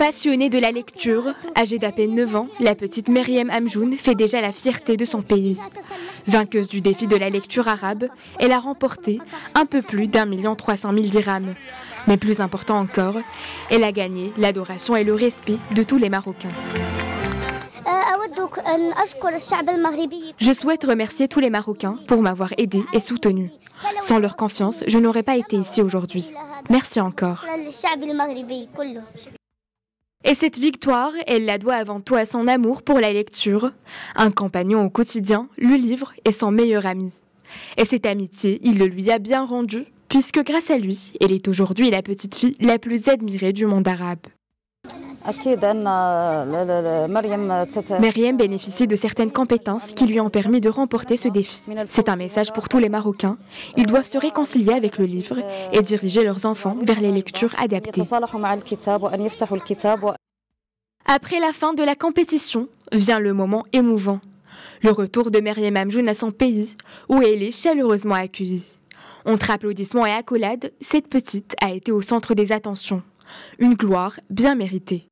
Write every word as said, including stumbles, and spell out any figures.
Passionnée de la lecture, âgée d'à peine neuf ans, la petite Meriem Hamjoun fait déjà la fierté de son pays. Vainqueuse du défi de la lecture arabe, elle a remporté un peu plus d'un million trois cent mille dirhams. Mais plus important encore, elle a gagné l'adoration et le respect de tous les Marocains. Je souhaite remercier tous les Marocains pour m'avoir aidé et soutenu. Sans leur confiance, je n'aurais pas été ici aujourd'hui. Merci encore. Et cette victoire, elle la doit avant tout à son amour pour la lecture. Un compagnon au quotidien, le livre est son meilleur ami. Et cette amitié, il le lui a bien rendue, puisque grâce à lui, elle est aujourd'hui la petite fille la plus admirée du monde arabe. Meriem bénéficie de certaines compétences qui lui ont permis de remporter ce défi. C'est un message pour tous les Marocains. Ils doivent se réconcilier avec le livre et diriger leurs enfants vers les lectures adaptées. Après la fin de la compétition, vient le moment émouvant. Le retour de Meriem Hamjoun à son pays, où elle est chaleureusement accueillie. Entre applaudissements et accolades, cette petite a été au centre des attentions. Une gloire bien méritée.